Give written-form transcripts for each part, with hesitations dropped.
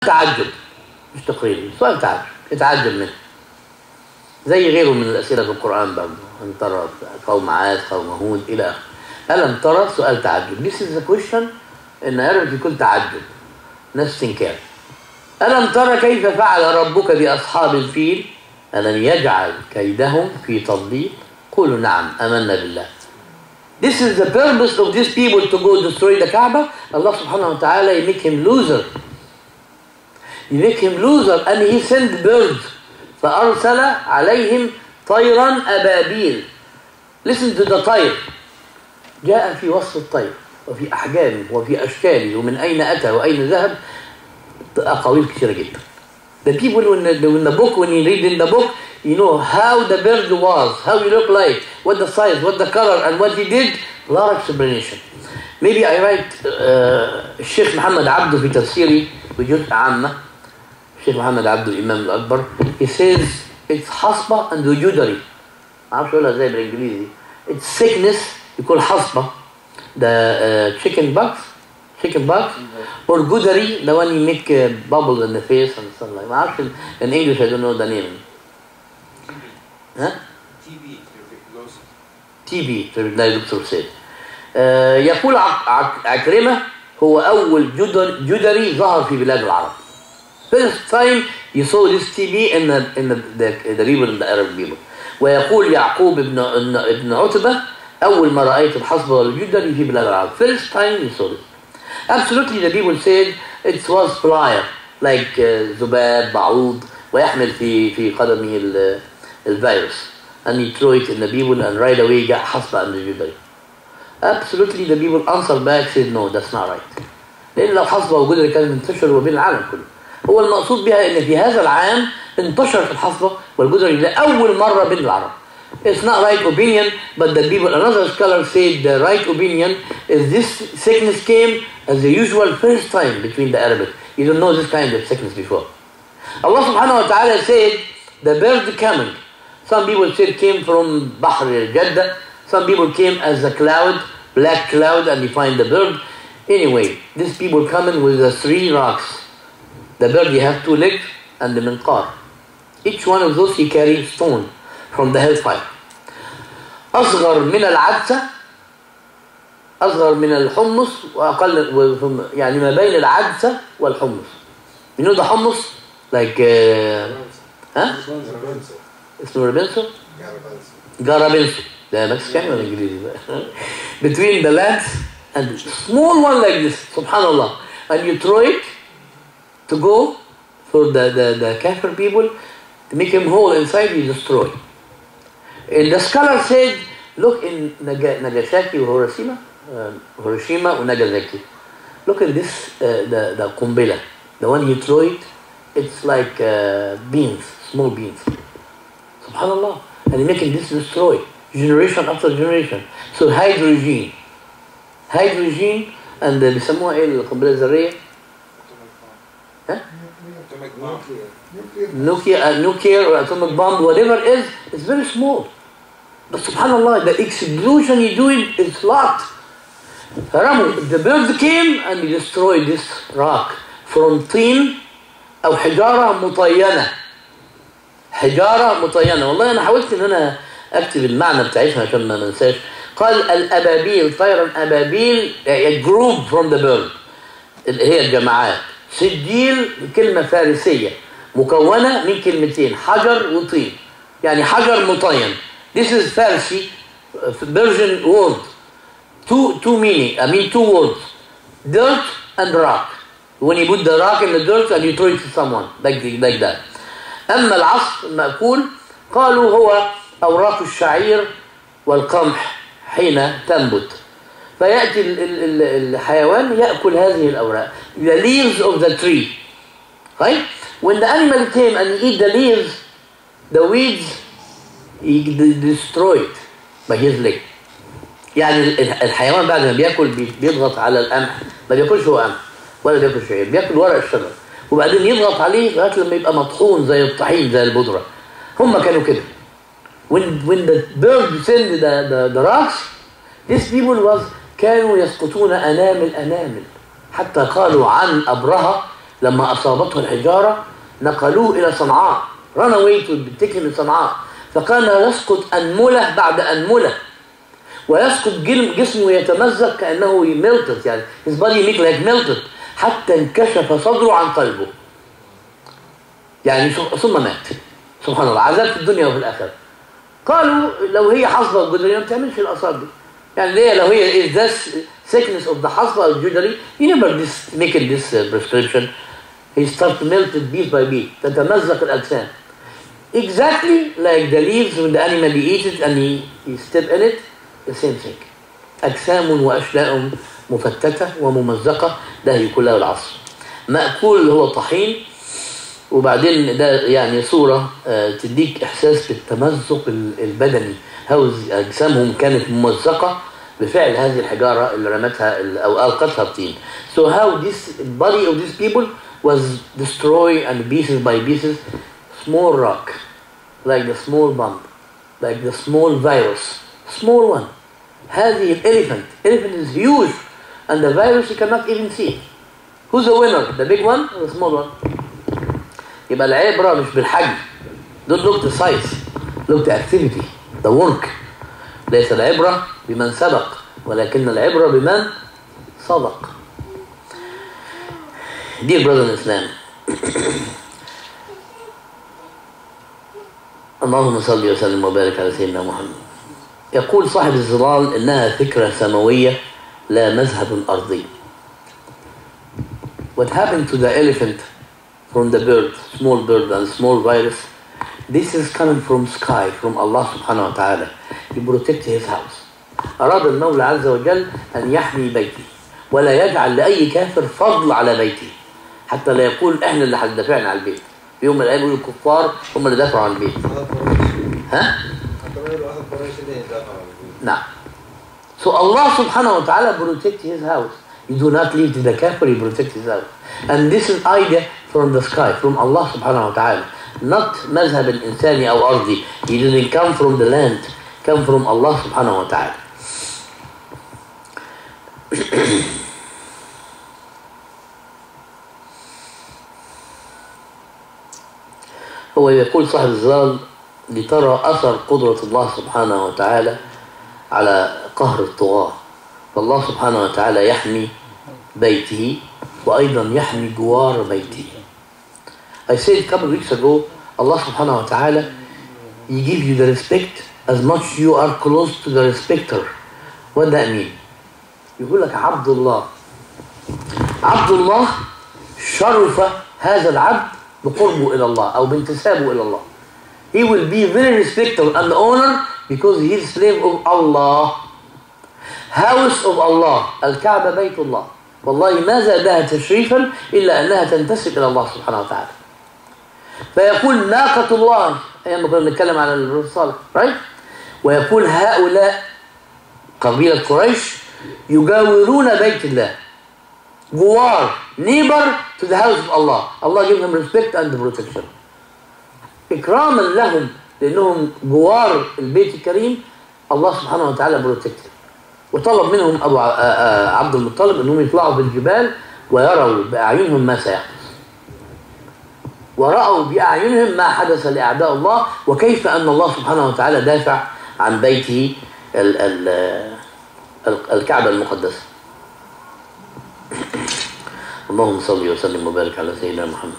تعجب مش تقريبي، سؤال تعجب يتعجب منه زي غيره من الأسئلة في القرآن برضه. أن ترى قوم عاد قوم هود إلى آخره. ألم ترى سؤال تعجب. This is the question إن Arabic يكون تعجب نفس استنكار. ألم ترى كيف فعل ربك بأصحاب الفيل ألم يجعل كيدهم في تضليل قولوا نعم آمنا بالله. This is the purpose of these people to go destroy the Kaaba. Allah subhanahu wa ta'ala, He make him loser. He make him loser and He sent birds. فأرسل عليهم طيرا أبابيل. Listen to the طير. جاء في وصف الطير وفي أحجامه وفي أشكاله ومن أين أتى وأين ذهب. أقاويل كثيرة جدا. The people in the book, when you read in the book, you know how the bird was, how he looked like, what the size, what the color, and what he did. A lot of explanation. Maybe I write الشيخ محمد عبده في تفسيري بجزء عامة. الشيخ محمد عبده الإمام الأكبر. He says it's حصبة and وجودري. ما أعرفش أقولها إزاي بالإنجليزي. It's sickness يقول حصبة. The chicken bugs or gudari, the one you make bubbles in the face and stuff like that. In English, I don't know the name. Huh? TB, the doctor said. يقول عكرمة هو أول جدري ظهر في بلاد العرب. First time you saw this TB in the people, in the Arab people. ويقول يعقوب ابن عتبة أول ما رأيت الحصبة والجدري في بلاد العرب. First time you saw it. Absolutely, the people said it was flyer like ذباب بعوض ويحمل في قدمه الفيروس and he threw it in the people and right away جاء حصبة عند الجدري. Absolutely, the people answered back said no, that's not right. لأن لو حصبة وجدري كان منتشر وبين العالم كله. هو المقصود بها إن في هذا العام انتشرت الحصبة والجدري لأول مرة بين العرب. It's not right opinion, but the people, another scholar said the right opinion is this sickness came as the usual first time between the Arabic. You don't know this kind of sickness before. Allah subhanahu wa ta'ala said the bird coming. Some people said came from Bahr al-Jadda. Some people came as a cloud, black cloud, and you find the bird. Anyway, these people coming with the 3 rocks. The bird, you have 2 legs and the minqar. Each one of those he carries stone from the hellfire. أصغر من العدسة أصغر من الحمص وأقل يعني ما بين العدسة والحمص. You know the hummus like اسمه رابنسو جارابنسو ده مكسيكاني ولا إنجليزي بقى. Between the lands and small one like this subhanallah and you throw it to go for the kafir people to make him whole inside you destroy. And the scholar said, look in Nagasaki or Hiroshima or Nagasaki. Look at this, the kumbila. The one you throw it, it's like beans, small beans. Subhanallah. And you're making this destroy, generation after generation. So hydrogen and بيسموها ايه القنبلة الذرية؟ ها؟ nuclear or atomic bomb, whatever it is, it's very small. But subhanallah, the explosion you do it is lot. The bird came and he destroyed this rock from طين أو حجارة مطينة. والله أنا حاولت إن أنا أكتب المعنى بتاعتها عشان ما ننساش. قال الأبابيل طيرا أبابيل a group from the bird هي الجماعات. سجيل كلمة فارسية مكونة من كلمتين حجر وطين يعني حجر مطين. This is Farsi Persian word. Two meaning. I mean 2 words. Dirt and rock. When you put the rock in the dirt and you throw it to someone like that. أما العصف المأكول قالوا هو أوراق الشعير والقمح حين تنبت. فيأتي الحيوان يأكل هذه الأوراق. The leaves of the tree. Right? When the animal came and eat the leaves, the weeds he destroyed by his leg. يعني الحيوان بعد ما بياكل بيضغط على القمح ما بياكلش هو قمح ولا بياكل شعير بياكل ورق الشجر وبعدين يضغط عليه لغايه لما يبقى مطحون زي الطحين زي البودره. هم كانوا كده. When the bird sent the rocks, these people كانوا يسقطون أنامل حتى قالوا عن أبرهة لما أصابته الحجارة نقلوه إلى صنعاء، run away to taken صنعاء، فكان يسقط أنملة بعد أنملة، ويسقط جسمه يتمزق كأنه melted، يعني his body looked like melted، حتى انكشف صدره عن قلبه. يعني ثم مات. سبحان الله، عذاب في الدنيا وفي الآخرة. قالوا لو هي حصبة الجدرية ما تعملش الآثار دي. يعني ليه لو هي this sickness of the حصبة الجدري you never make this prescription. He starts to melt it piece by piece، تتمزق الأجسام. Exactly like the leaves when the animal eats it and he step in it، the same thing. أجسام وأشلاء مفتتة وممزقة، ده يكون له العصر. مأكول هو طحين، وبعدين ده يعني صورة تديك إحساس بالتمزق البدني، هاو أجسامهم كانت ممزقة بفعل هذه الحجارة اللي رمتها أو ألقتها الطين. So how this body of these people was destroyed and pieces by pieces. Small rock, like the small bomb, like the small virus, small one. هذه الإليفنت is huge and the virus you cannot even see. Who's the winner? The big one or the small one? يبقى العبرة مش بالحجم. Don't look the size, look the activity, the work. ليس العبرة بمن سبق ولكن العبرة بمن صدق. Dear brother in Islam, اللهم صل وسلم وبارك على سيدنا محمد. يقول صاحب الظلال إنها فكرة سماوية لا مذهب أرضي. What happened to the elephant from the bird, small bird and small virus, this is coming from sky, from Allah subhanahu wa ta'ala. He protects his house. أراد المولى عز وجل أن يحمي بيتي ولا يجعل لأي كافر فضل على بيتي، حتى لا يقول إحنا اللي هندافعنا على البيت. في يوم من الأيام يقولوا الكفار هم اللي دافعوا عن البيت. ها؟ نعم. So Allah subhanahu wa ta'ala protects his house. You do not leave to the kafir, you protect his house. And this is idea from the sky, from Allah subhanahu wa ta'ala. Not مذهب إنساني أو أرضي. He didn't come from the land, come from Allah subhanahu wa ta'ala. هو يقول صاحب الظلال لترى أثر قدرة الله سبحانه وتعالى على قهر الطغاة، فالله سبحانه وتعالى يحمي بيته وأيضا يحمي جوار بيته. I said a couple of weeks ago, Allah subhanahu wa ta'ala, He give you the respect as much you are close to the respecter. What that mean? يقول لك عبد الله، عبد الله شرف هذا العبد بقربه إلى الله أو بانتسابه إلى الله. He will be very respected and honored because he is slave of Allah. House of Allah، الكعبة بيت الله، والله ما زادها تشريفا إلا أنها تنتسب إلى الله سبحانه وتعالى. فيقول ناقة الله، أيام ما كنا نتكلم عن الرسالة، right؟ ويقول هؤلاء قبيلة قريش يجاورون بيت الله، جوار، neighbor to the house of Allah. Allah give them respect and protection. إكراما لهم لأنهم جوار البيت الكريم، الله سبحانه وتعالى protected. وطلب منهم أبو عبد المطلب أنهم يطلعوا بالجبال ويروا بأعينهم ما سيحدث. ورأوا بأعينهم ما حدث لأعداء الله وكيف أن الله سبحانه وتعالى دافع عن بيته الكعبة المقدسة. اللهم صل وسلم وبارك على سيدنا محمد.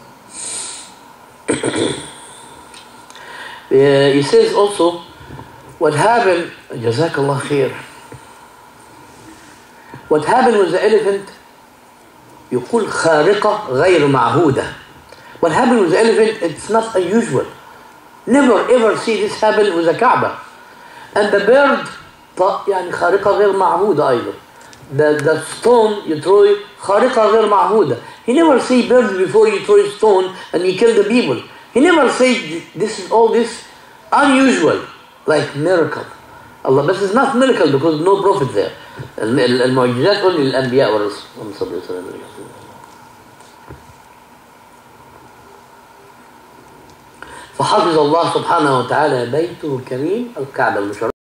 He says also what happened, Jazakallah khair, what happened with the elephant يقول خارقة غير معهودة. What happened with the elephant, it's not unusual. Never ever see this happen with the Kaaba. And the bird يعني خارقة غير معهودة أيضا. The stone you throw خارقة غير معهودة. He never see birds before you throw a stone and you kill the people. He never say this is all this unusual like miracle. Allah, but it's not miracle because no prophet there. المعجزات only للأنبياء والرسل. فحفظ الله سبحانه وتعالى بيته الكريم الكعبة المشرفة.